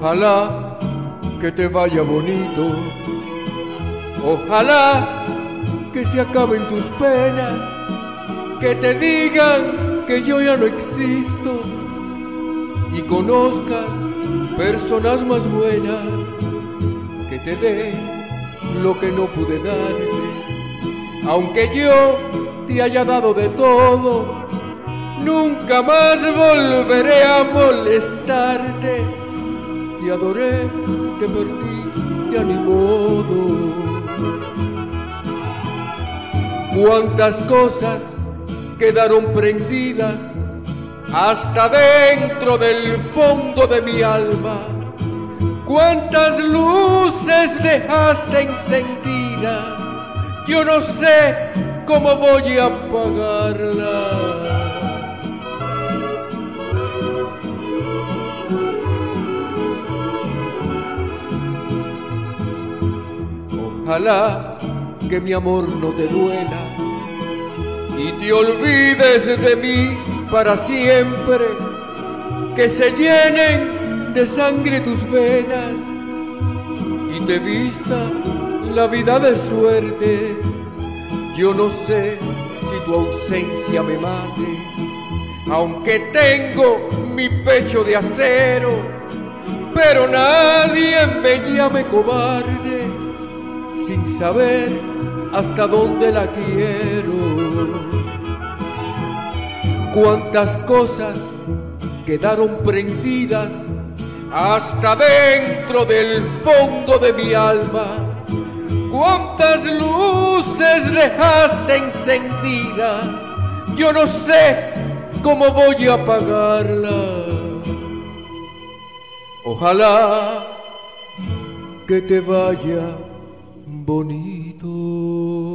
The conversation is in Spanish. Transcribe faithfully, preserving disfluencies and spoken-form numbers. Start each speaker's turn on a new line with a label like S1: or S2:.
S1: Ojalá que te vaya bonito, ojalá que se acaben tus penas, que te digan que yo ya no existo y conozcas personas más buenas, que te dé lo que no pude darte, aunque yo te haya dado de todo, nunca más volveré a molestarte. Te adoré, te perdí, ya ni modo. Cuántas cosas quedaron prendidas hasta dentro del fondo de mi alma. Cuántas luces dejaste encendidas, yo no sé cómo voy a apagarlas. Ojalá que mi amor no te duela y te olvides de mí para siempre, que se llenen de sangre tus venas y te vista la vida de suerte. Yo no sé si tu ausencia me mate, aunque tengo mi pecho de acero, pero nadie me llame cobarde sin saber hasta dónde la quiero. Cuántas cosas quedaron prendidas hasta dentro del fondo de mi alma. Cuántas luces dejaste encendidas, yo no sé cómo voy a apagarlas. Ojalá que te vaya bonito.